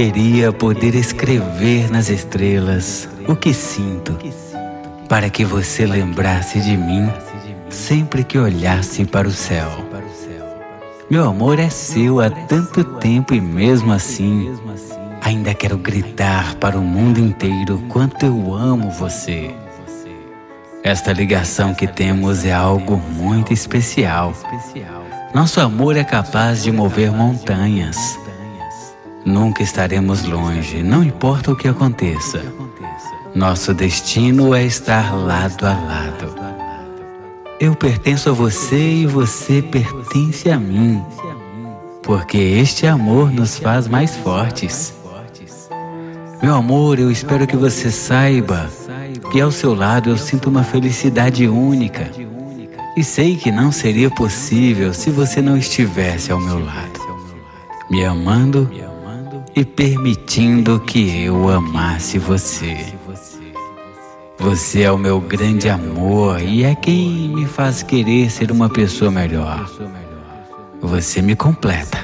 queria poder escrever nas estrelas o que sinto, para que você lembrasse de mim sempre que olhasse para o céu. Meu amor é seu há tanto tempo e mesmo assim ainda quero gritar para o mundo inteiro quanto eu amo você. Esta ligação que temos é algo muito especial. Nosso amor é capaz de mover montanhas. Nunca estaremos longe, não importa o que aconteça. Nosso destino é estar lado a lado. Eu pertenço a você e você pertence a mim, porque este amor nos faz mais fortes. Meu amor, eu espero que você saiba que ao seu lado eu sinto uma felicidade única. E sei que não seria possível se você não estivesse ao meu lado, me amando e permitindo que eu amasse você. Você é o meu grande amor e é quem me faz querer ser uma pessoa melhor. Você me completa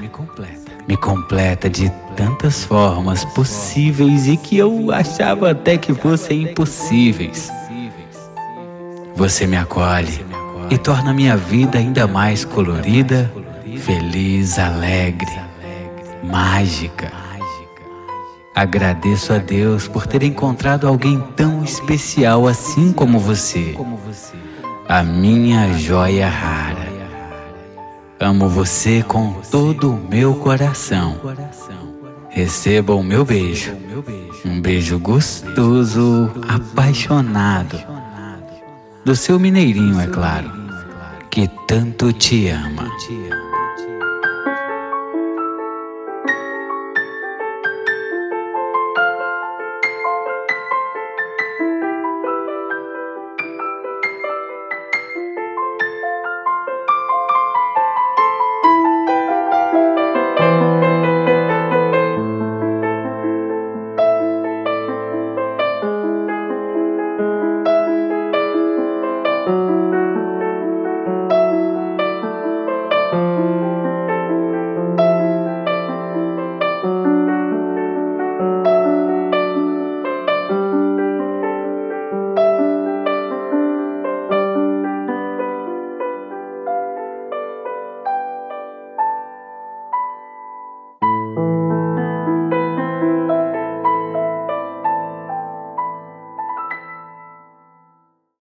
de tantas formas possíveis e que eu achava até que fossem impossíveis. Você me acolhe e torna minha vida ainda mais colorida, feliz, alegre, mágica. Agradeço a Deus por ter encontrado alguém tão especial assim como você, a minha joia rara. Amo você com todo o meu coração. Receba o meu beijo, um beijo gostoso, apaixonado, do seu mineirinho, é claro, que tanto te ama.